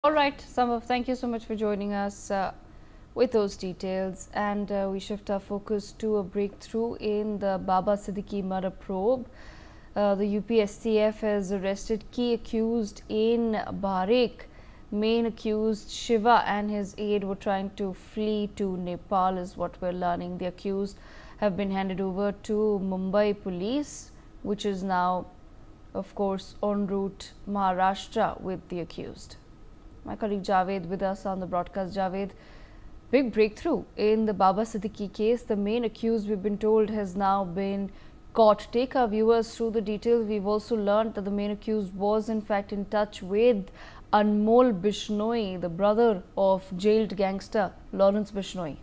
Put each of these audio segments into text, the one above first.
All right, Sambhav, thank you so much for joining us with those details. And we shift our focus to a breakthrough in the Baba Siddiqui murder probe. The UPSTF has arrested key accused in Bareque. Main accused Shiva and his aide were trying to flee to Nepal, is what we're learning. The accused have been handed over to Mumbai police, which is now, of course, en route Maharashtra with the accused. My colleague Javed with us on the broadcast. Javed, big breakthrough in the Baba Siddiqui case. The main accused, we've been told, has now been caught. Take our viewers through the details. We've also learned that the main accused was in fact in touch with Anmol Bishnoi, the brother of jailed gangster Lawrence Bishnoi.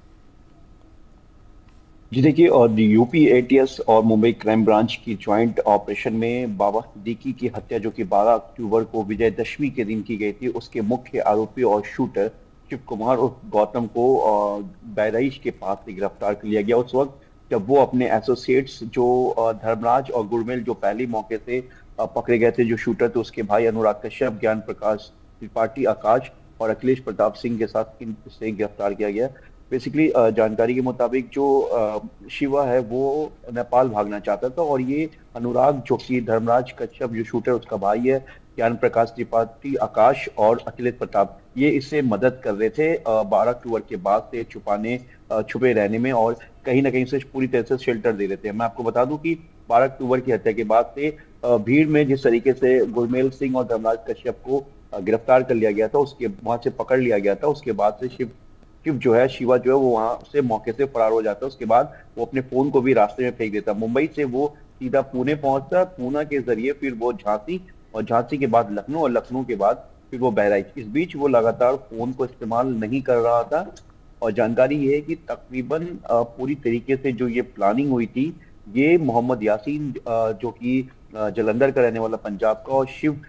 जी देखिए, और UP ATS और Mumbai crime branch की joint operation में बाबा सिद्दीकी की हत्या, जो कि 12 अक्टूबर को विजयदशमी के दिन की गई थी, उसके मुख्य आरोपी और शूटर शिव कुमार उर्फ गौतम को बहराइच के पास से गिरफ्तार कर लिया गया। उस वक्त जब वो अपने एसोसिएट्स जो धर्मराज और गुरमेल, जो पहले मौके से पकड़े गए थे, जो शूटर थे, उसके भाई अनुराग कश्यप, ज्ञान प्रकाश त्रिपाठी, आकाश और अखिलेश प्रताप सिंह के साथ इनसे गिरफ्तार किया गया। बेसिकली जानकारी के मुताबिक जो शिवा है वो नेपाल भागना चाहता था, और ये अनुराग, जो कि धर्मराज कश्यप जो शूटर उसका भाई है, ज्ञान प्रकाश त्रिपाठी, आकाश और अखिलेश प्रताप, ये इससे मदद कर रहे थे 12 अक्टूबर के बाद से छुपे रहने में, और कहीं ना कहीं से पूरी तरह से शेल्टर दे रहे थे। मैं आपको बता दूं कि 12 अक्टूबर की हत्या के बाद से भीड़ में जिस तरीके से गुरमेल सिंह और धर्मराज कश्यप को गिरफ्तार कर लिया गया था, उसके वहां से पकड़ लिया गया था, उसके बाद से शिवा जो है वो वहां से मौके से फरार हो जाता है। उसके बाद वो अपने फोन को भी रास्ते में फेंक देता। मुंबई से वो सीधा पुणे पहुंचता, पूना के जरिए फिर वो झांसी, और झांसी के बाद लखनऊ, और लखनऊ के बाद फिर वो बहराइच। इस बीच वो लगातार फोन को इस्तेमाल नहीं कर रहा था। और जानकारी ये है कि तकरीबन पूरी तरीके से जो ये प्लानिंग हुई थी, ये मोहम्मद यासीन, जो कि जलंधर का रहने वाला पंजाब का, और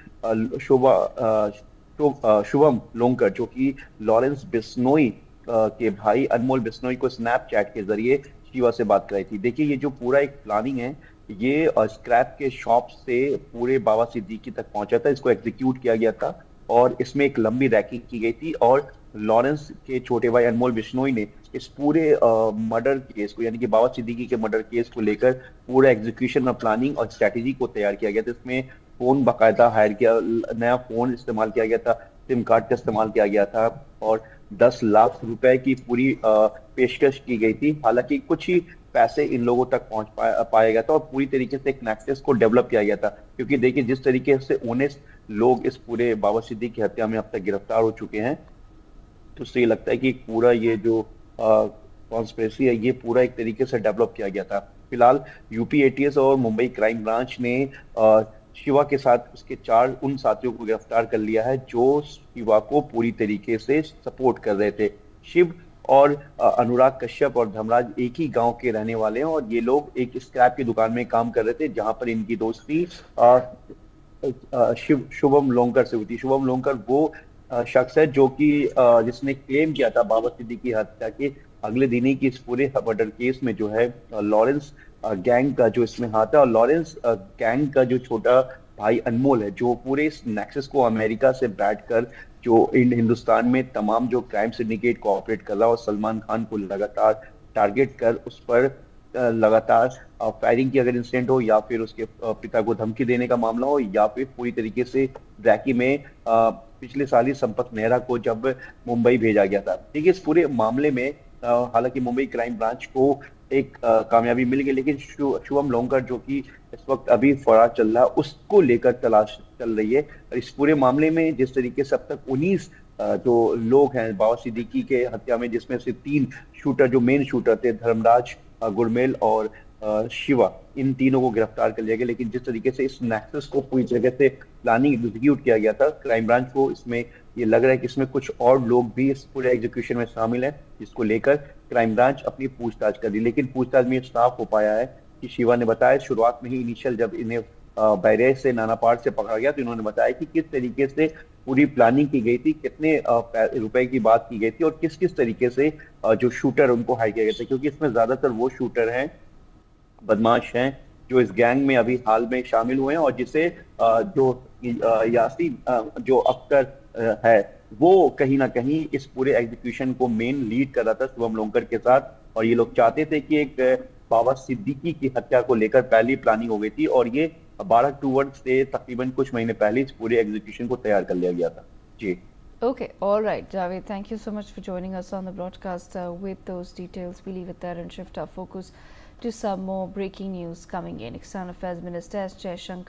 शुभम लोंकर, जो कि लॉरेंस बिश्नोई के भाई अनमोल बिश्नोई को स्नैपचैट के जरिए शिवा से बात कराई थी। देखिए, ये जो पूरा एक प्लानिंग है, ये स्क्रैप के शॉप से पूरे बाबा सिद्दीकी तक पहुंचा था। इसको एग्जीक्यूट किया गया था, और इसमें एक लंबी रैकिंग की गई थी, और लॉरेंस के छोटे भाई अनमोल बिश्नोई ने इस पूरे मर्डर केस को, यानी कि बाबा सिद्दीकी के मर्डर केस को लेकर पूरा एग्जीक्यूशन और प्लानिंग और स्ट्रैटेजी को तैयार किया गया था। इसमें फोन बाकायदा हायर किया, नया फोन इस्तेमाल किया गया था, सिम कार्ड का इस्तेमाल किया गया था, और 10 लाख रुपए की पूरी पेशकश की गई थी। हालांकि कुछ ही पैसे इन लोगों तक पहुंच पाया गया था, और पूरी तरीके से एक नेक्सस को डेवलप किया गया था। क्योंकि देखिए, जिस तरीके से 19 लोग इस पूरे बाबा सिद्दीकी की हत्या में अब तक गिरफ्तार हो चुके हैं, तो उससे ये लगता है कि पूरा ये जो कॉन्स्पिरेसी है, ये पूरा एक तरीके से डेवलप किया गया था। फिलहाल यूपी एटीएस और मुंबई क्राइम ब्रांच ने शिवा के साथ उसके 4 उन साथियों को गिरफ्तार कर लिया है, जो शिवा को पूरी तरीके से सपोर्ट कर रहे थे। शिव और अनुराग कश्यप और धर्मराज एक ही गांव के रहने वाले हैं, और ये लोग एक स्क्रैप की दुकान में काम कर रहे थे, जहां पर इनकी दोस्ती शुभम लोंकर से हुई थी। शुभम लोंकर वो शख्स है जो कि जिसने क्लेम किया था बाबा सिद्दीकी की हत्या के अगले दिन ही कि इस पूरे मर्डर केस में जो है लॉरेंस गैंग का जो इसमें हाथ है, और लॉरेंस गैंग का जो छोटा भाई अनमोल है, जो पूरे इस नेक्सस को अमेरिका से बैठकर जो हिंदुस्तान में तमाम जो क्राइम सिंडिकेट को ऑपरेट कर रहा है, और सलमान खान को लगातार टारगेट कर उस पर लगातार फायरिंग की अगर इंसिडेंट हो, या फिर उसके पिता को धमकी देने का मामला हो, या फिर पूरी तरीके से रैकी में पिछले साल ही संपत नेहरा को जब मुंबई भेजा गया था। ठीक है, इस पूरे मामले में हालांकि मुंबई क्राइम ब्रांच को एक कामयाबी मिल गई, लेकिन शुभम लोंकर, जो कि इस वक्त अभी फरार चल रहा है, उसको लेकर तलाश चल रही है। इस पूरे मामले में जिस तरीके से अब तक 19 जो लोग हैं बाबा सिद्दीकी के हत्या में, जिसमें से 3 शूटर जो मेन शूटर थे, धर्मराज, गुरमेल और शिवा, इन तीनों को गिरफ्तार कर लिया गया। लेकिन जिस तरीके से इस नेक्सस को पूरी तरीके से प्लानिंग एग्जीक्यूट किया गया था, क्राइम ब्रांच को इसमें ये लग रहा है कि इसमें कुछ और लोग भी इस पूरे एग्जीक्यूशन में शामिल हैं, जिसको लेकर क्राइम ब्रांच अपनी पूछताछ कर रही। लेकिन पूछताछ में साफ हो पाया है कि शिवा ने बताया शुरुआत में ही, इनिशियल जब इन्हें बहराइच से नानापाड़ से पकड़ा गया, तो इन्होंने बताया कि किस तरीके से पूरी प्लानिंग की गई थी, कितने रुपए की बात की गई थी, और किस किस तरीके से जो शूटर उनको हायर किया गया था। क्योंकि इसमें ज्यादातर वो शूटर हैं, बदमाश हैं, जो इस गैंग में अभी हाल में शामिल हुए हैं, और जिसे जो यासीन जो अख्तर है, वो कहीं ना कहीं इस पूरे एग्जीक्यूशन को मेन लीड कर रहा था शुभम लोंकर के साथ। और ये लोग चाहते थे कि एक बाबा सिद्दीकी की हत्या को लेकर पहली प्लानिंग हो गई थी, और ये 12 अक्टूबर से तकरीबन कुछ महीने पहले इस पूरे एग्जीक्यूशन को तैयार कर लिया गया था जी। Okay, all right, Javed, thank you so much for joining us on the broadcast with those details. We leave it there and shift our focus to some more breaking news coming in. External Affairs Minister S. Jaishankar